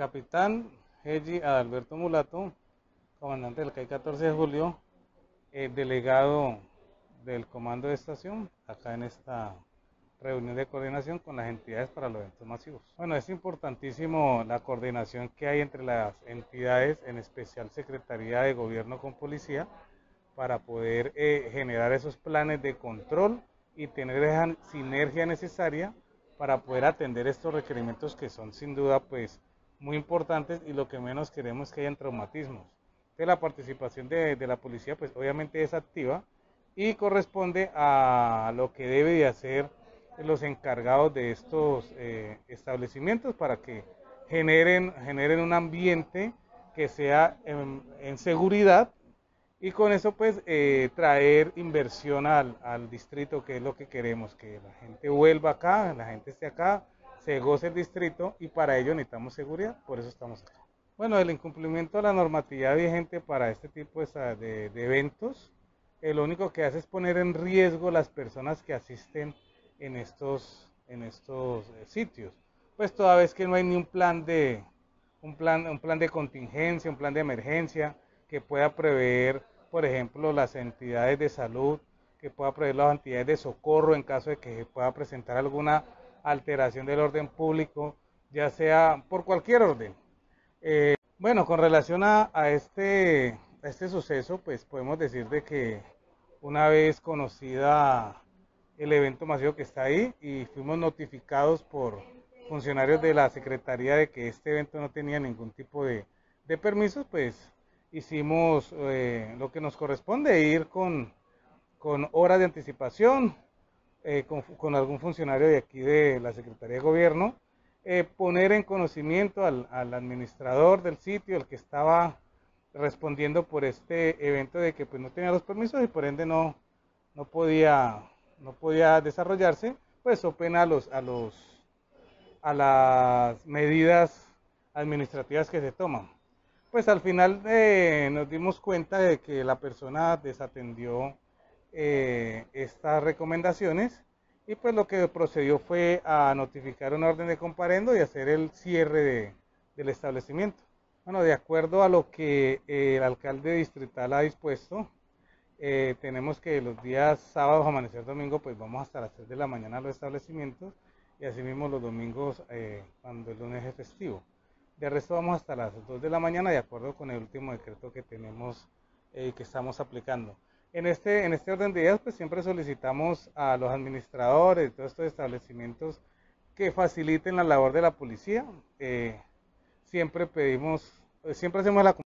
Capitán Heji Adalberto Mulato, comandante del CAI 14 de julio, delegado del comando de estación, acá en esta reunión de coordinación con las entidades para los eventos masivos. Bueno, es importantísimo la coordinación que hay entre las entidades, en especial Secretaría de Gobierno con Policía, para poder generar esos planes de control y tener esa sinergia necesaria para poder atender estos requerimientos que son sin duda pues muy importantes, y lo que menos queremos es que hayan traumatismos. Entonces la participación de la policía pues obviamente es activa y corresponde a lo que debe de hacer los encargados de estos establecimientos para que generen un ambiente que sea en seguridad, y con eso pues traer inversión al distrito, que es lo que queremos, que la gente vuelva acá, la gente esté acá, se goce el distrito, y para ello necesitamos seguridad, por eso estamos acá. Bueno, el incumplimiento de la normatividad vigente para este tipo de eventos, lo único que hace es poner en riesgo las personas que asisten en estos sitios, pues toda vez que no hay ni un plan de contingencia, un plan de emergencia que pueda prever, por ejemplo, las entidades de salud, que pueda prever las entidades de socorro en caso de que se pueda presentar alguna alteración del orden público, ya sea por cualquier orden. Bueno, con relación a este suceso, pues podemos decir de que una vez conocida el evento masivo que está ahí y fuimos notificados por funcionarios de la Secretaría de que este evento no tenía ningún tipo de permisos, pues hicimos lo que nos corresponde, ir con horas de anticipación, con algún funcionario de aquí de la Secretaría de Gobierno, poner en conocimiento al administrador del sitio, el que estaba respondiendo por este evento, de que pues no tenía los permisos y por ende no podía, no podía desarrollarse, pues so pena a las medidas administrativas que se toman. Pues al final nos dimos cuenta de que la persona desatendió estas recomendaciones, y pues lo que procedió fue a notificar una orden de comparendo y hacer el cierre del establecimiento. Bueno, de acuerdo a lo que el alcalde distrital ha dispuesto, tenemos que los días sábados, amanecer domingo, pues vamos hasta las 3 de la mañana a los establecimientos, y asimismo los domingos cuando el lunes es festivo. De resto vamos hasta las 2 de la mañana, de acuerdo con el último decreto que tenemos, que estamos aplicando. En este orden de ideas, pues siempre solicitamos a los administradores de todos estos establecimientos que faciliten la labor de la policía. Siempre hacemos la